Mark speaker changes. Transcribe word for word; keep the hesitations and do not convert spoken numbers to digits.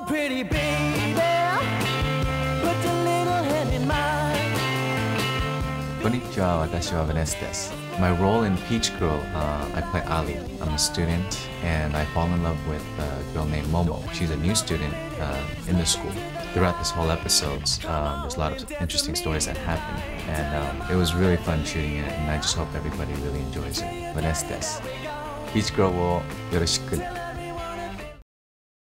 Speaker 1: pretty baby, put your little hand in mine.
Speaker 2: こんにちは、私は Venice です。My role in Peach Girl, uh, I play Ali. I'm a student, and I fall in love with a girl named Momo. She's a new student uh, in the school. Throughout this whole episode, um, there's a lot of interesting stories that happen, and um, it was really fun shooting it, and I just hope everybody really enjoys it. Venice です。Peach Girl をよろしく。